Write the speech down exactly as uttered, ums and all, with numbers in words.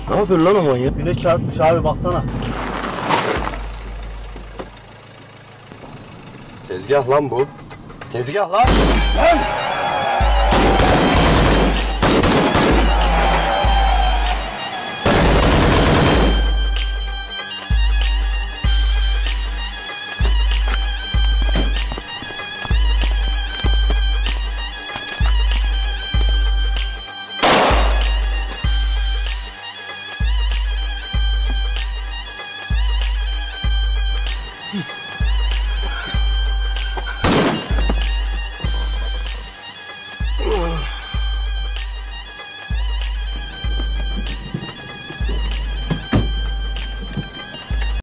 Ne yapıyorsun lan o manyak? Güneş çarpmış abi, baksana. Tezgah lan bu. Tezgah lan. Lan!